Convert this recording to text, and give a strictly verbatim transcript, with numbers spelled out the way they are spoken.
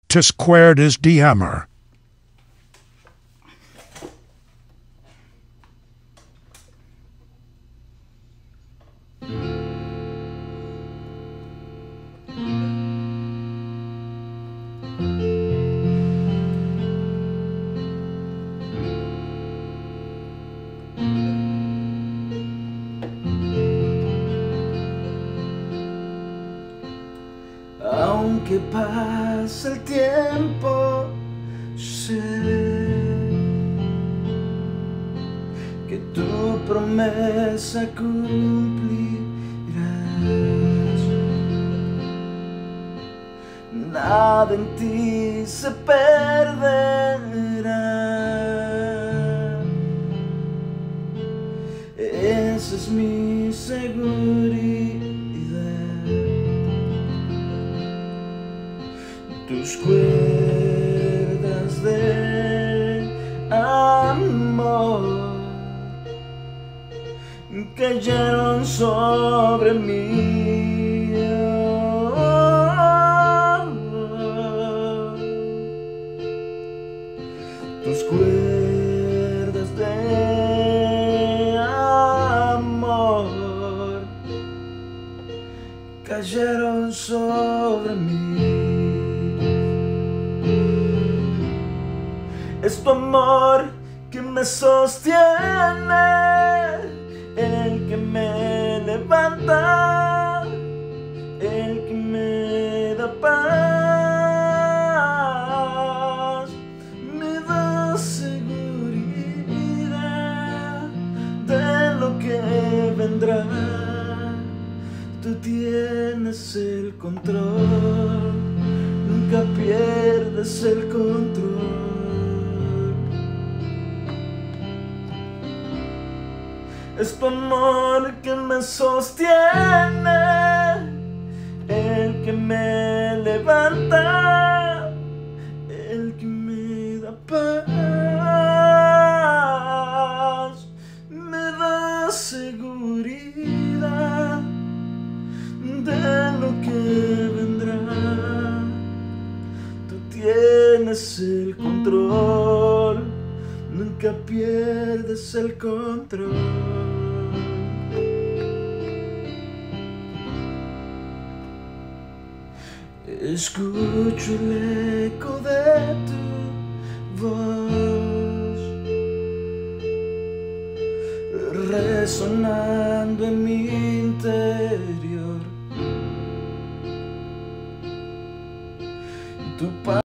T squared is the hammer. Aunque pase el tiempo, sé que tu promesa cumplirás. Nada en ti se perderá. Esa es mi seguridad. Tus cuerdas de amor cayeron sobre mí. Tus cuerdas de amor cayeron sobre mí. Es tu amor que me sostiene, el que me levanta, el que me da paz, me da seguridad de lo que vendrá. Tú tienes el control, nunca pierdes el control. Es tu amor que me sostiene, el que me levanta, el que me da paz, me da seguridad de lo que vendrá. Tú tienes el control, nunca pierdes el control. Escucho el eco de tu voz resonando en mi interior. Tu